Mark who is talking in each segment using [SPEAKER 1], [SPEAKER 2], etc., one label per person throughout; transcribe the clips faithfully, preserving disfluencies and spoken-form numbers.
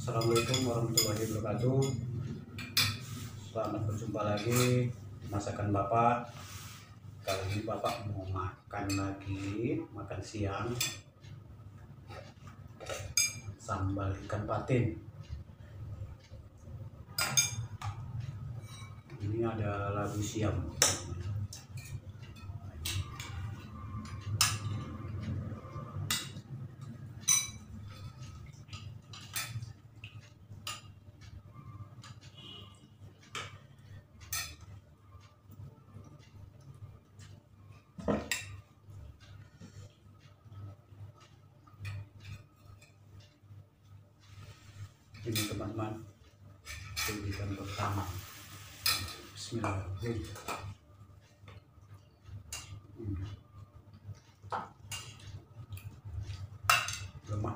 [SPEAKER 1] Assalamualaikum warahmatullahi wabarakatuh. Selamat berjumpa lagi masakan Bapak. Kali ini Bapak mau makan lagi, makan siang. Sambal ikan patin. Ini ada labu siam. Ini teman-teman, pilihan pertama. Bismillahirrahmanirrahim. Hmm. Lemak.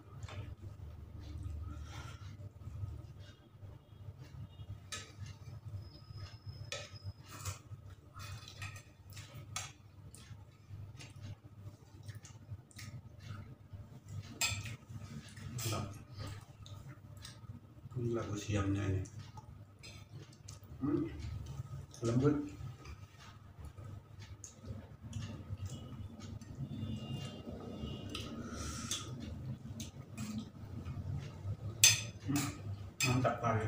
[SPEAKER 1] Enggak. Ini labu siamnya ini. Hmm. Lembut. Hmm. Mantap kali.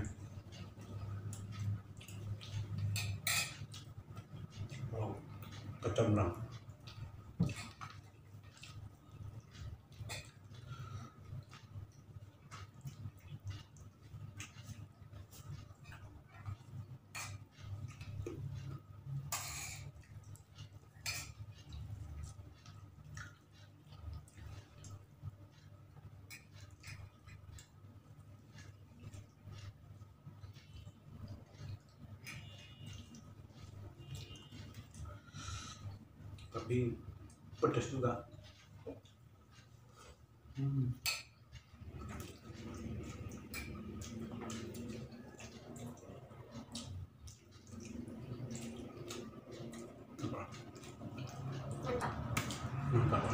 [SPEAKER 1] Oh, kecombrang. Tapi pedas juga. Hmm. Mantap.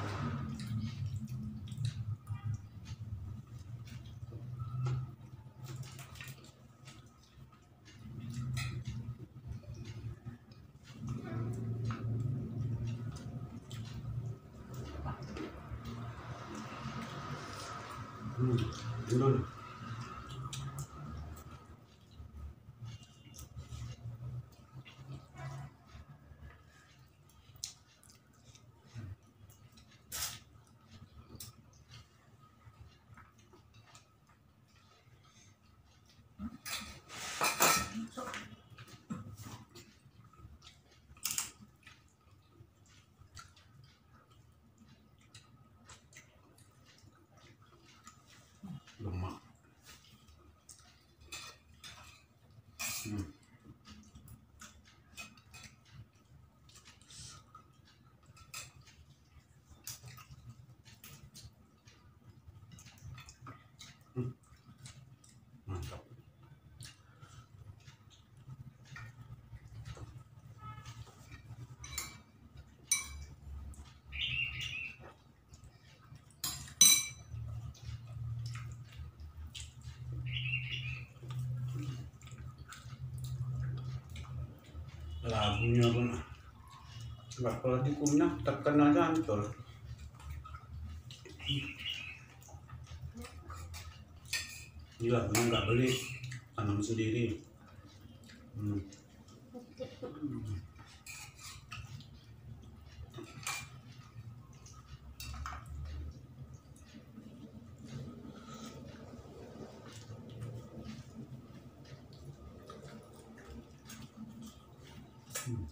[SPEAKER 1] Hmm, endul. Lemak. Hmm. Hmm. Mantap. Labunya pun nggak, kalau dikunyah terkenal hancur. Ini labunya nggak beli, tanam sendiri. Hmm. Hmm. Hmm.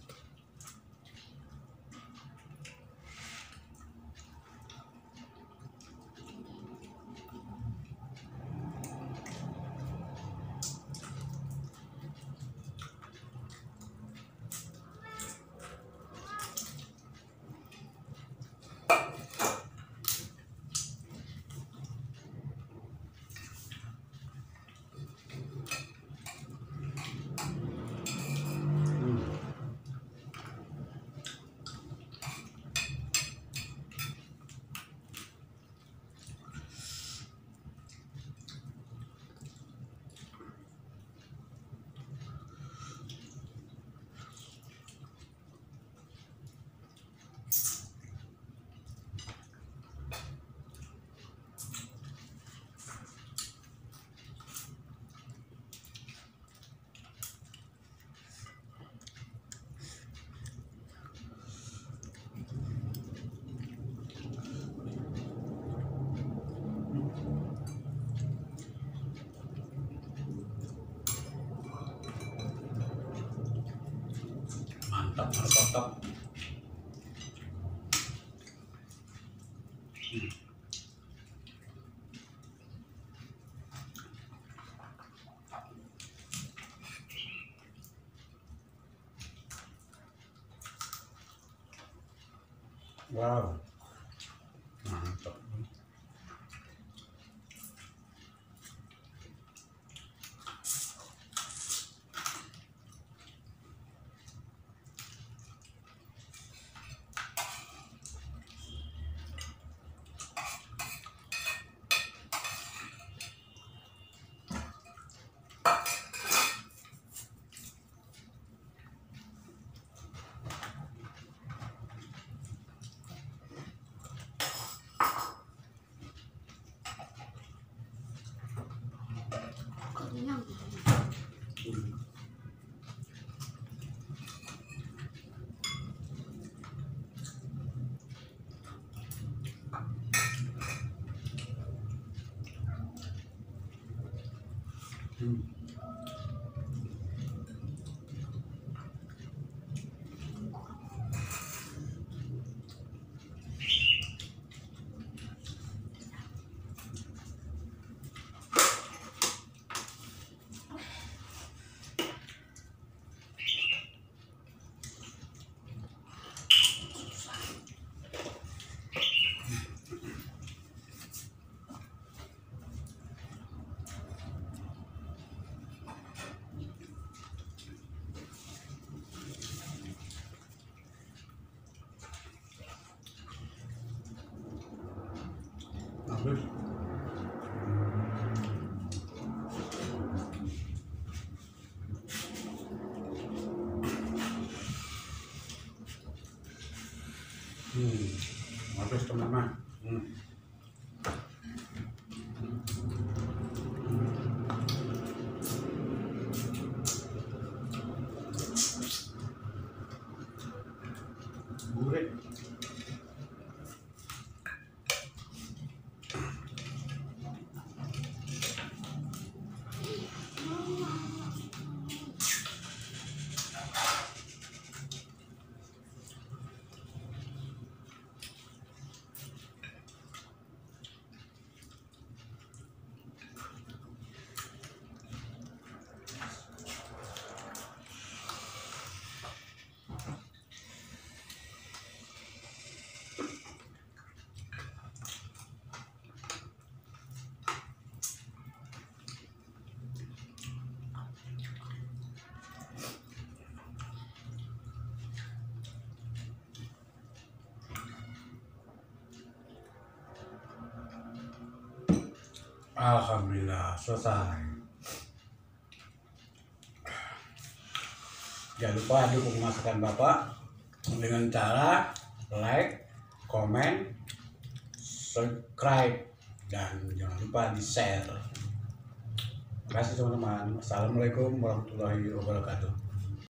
[SPEAKER 1] mantap. Hmm. Wow, mantap.
[SPEAKER 2] Kenyang.
[SPEAKER 1] Hmm. Hmm. Habis. Hmm, habis teman-teman. Hmm. Gurih. Alhamdulillah selesai. Jangan lupa dukung masakan Bapak dengan cara like, komen, subscribe, dan jangan lupa di share. Terima kasih teman-teman. Assalamualaikum warahmatullahi wabarakatuh.